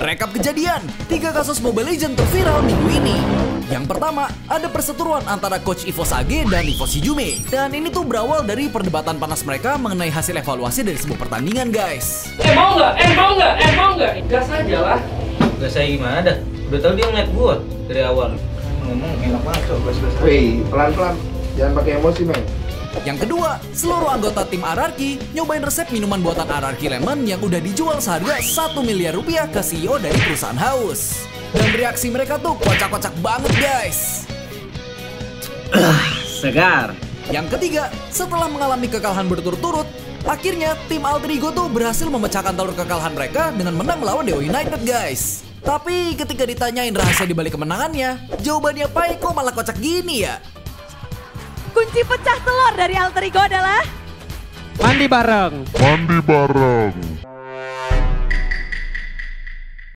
Rekap kejadian, 3 kasus Mobile Legends terviral minggu ini. Yang pertama, ada perseteruan antara Coach Evo Sage dan Evo Shijume. Dan ini tuh berawal dari perdebatan panas mereka mengenai hasil evaluasi dari sebuah pertandingan, guys. Mau nggak? Gas aja lah. Gas saya gimana dah? Udah tau dia ngeliat gua dari awal. Ngomong enak banget coba gas. Wih, pelan-pelan. Jangan pakai emosi, men. Yang kedua, seluruh anggota tim Ararki nyobain resep minuman buatan Ararki Lemon yang udah dijual seharga 1 miliar rupiah ke CEO dari perusahaan Haus. Dan reaksi mereka tuh kocak-kocak banget, guys. Segar. Yang ketiga, setelah mengalami kekalahan berturut-turut, akhirnya tim Alter Ego tuh berhasil memecahkan telur kekalahan mereka dengan menang melawan Dewa United, guys. Tapi ketika ditanyain rahasia dibalik kemenangannya, jawabannya Pai kok malah kocak gini ya? Kunci pecah telur dari Alter Ego adalah mandi bareng.